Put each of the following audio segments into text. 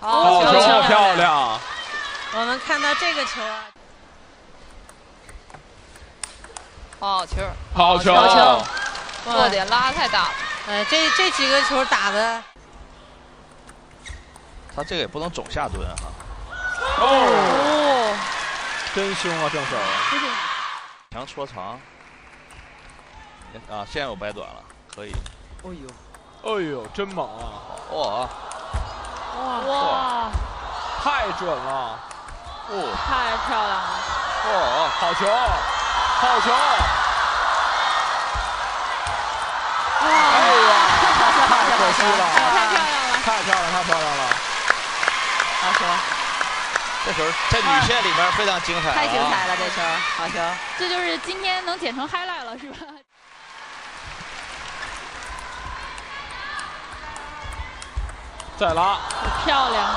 好球，漂亮！ 我们看到这个球啊， 好球， 好球， 落点拉太大了。 这几个球打的， 他这个也不能总下蹲哈。 哦，真凶啊，正手！ 强戳长。啊，现在有掰短了，可以。 哎呦，真猛啊！ 哇！ 太准了！ 太漂亮了！ 哇， 好球，好球！哎呀，太可惜了！ 太漂亮了！ 太漂亮，太漂亮了！ 好球！ 这球在女线里面非常精彩， 太精彩了，这球好球！ 这就是今天能剪成 highlight 了，是吧？ 再拉， 漂亮！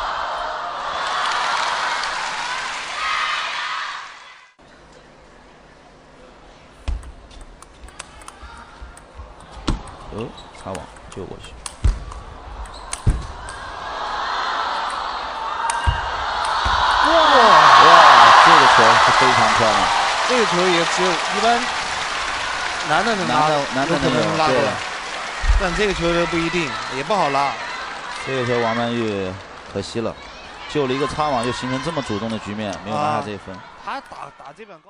擦网救过去。哇，这个球是非常漂亮。 这个球也只有一般男的能拉， 男的能拉过来，但这个球不一定，也不好拉。 这个球王曼玉可惜了，救了一个擦网，又形成这么主动的局面，没有拿下这一分。 他打这板高。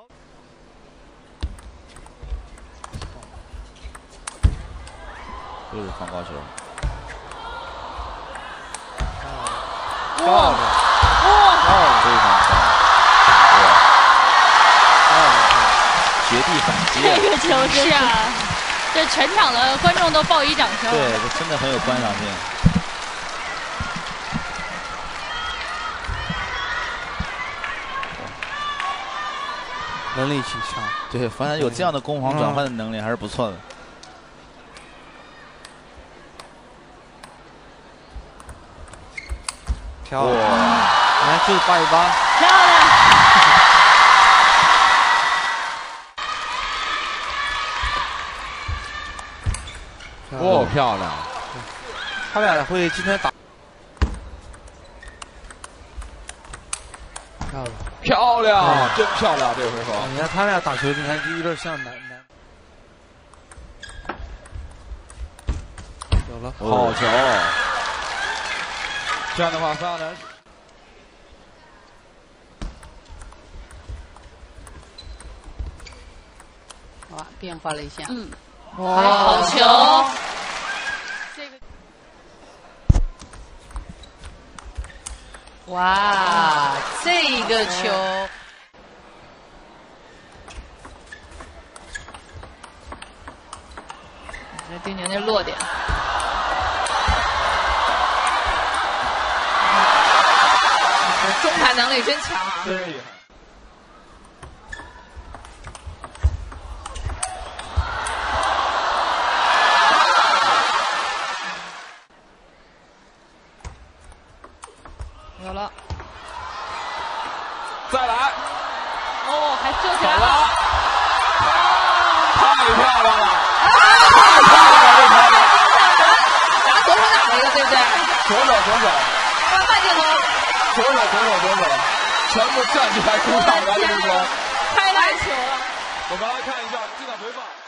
又是放高球， 漂亮， 非常漂亮，绝地反击。 这个球是啊，这全场的观众都报以掌声。 对，这真的很有观赏性。 能力挺强。 对，反正有这样的攻防转换的能力还是不错的。 漂亮，你看就是8-8， 漂亮！ 哦，漂亮！ 他俩会今天打，漂亮， 漂亮，真漂亮！这回合， 你看他俩打球，你看就有点像男。有了， 好球！这样的话，3-2。 哇，变化了一下。 哇， 好球！ 这个。 哇，这个球， 这丁宁那落点。中盘能力真强啊！ 真厉害！ 有了， 再来！ 哦，还救起来了！ 了！ 太漂亮了！ 太漂亮了！拿左手打了一个，对不对？ 左手。 慢镜头。 左手，全部站起来鼓掌了，这个球！ 开篮球了。 我们来看一下精彩回放。